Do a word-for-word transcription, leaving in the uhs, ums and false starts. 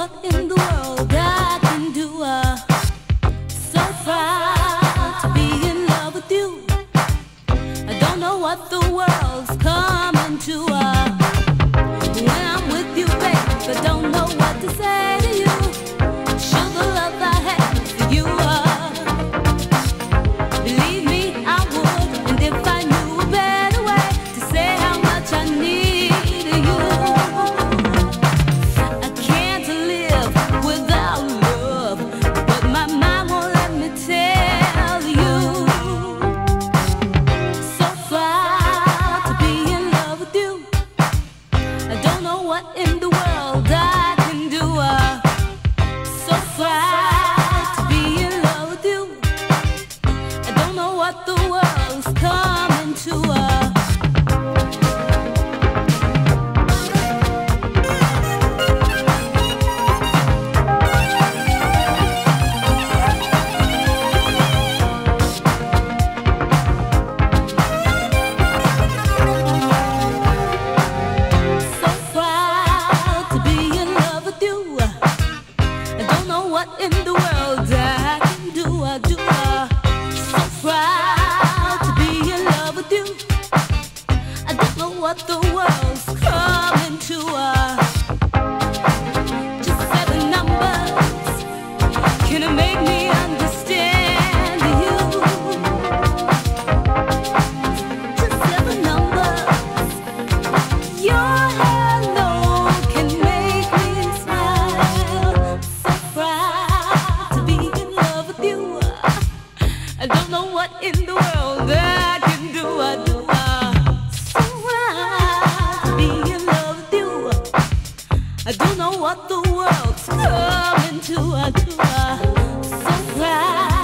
what in the world I can do. Uh, so proud to be in love with you. I don't know what the world's coming to. Uh, when I'm with you, babe, I don't know what to say to you. Show the love I have for you. Uh, believe me, I would. And if I knew a better way to say how much I need you, I can't live without love. But my mind won't let me tell you. So proud to be in love with you. I don't know what in the world I can do. Uh, so proud to be in love with you. I don't know what the world's coming to. Uh, So proud to be in love with you. I don't know what in the world I can do. I do. Uh, so proud to be in love with you. I don't know what the world's coming to. Uh, just seven numbers. Can it make me understand you? Just seven numbers. Your hello can make me smile. So proud to be in love with you. I don't know what in the world I can do. I do. uh, So proud to be in love with you. I don't know what the world's coming to. I do. uh, So proud.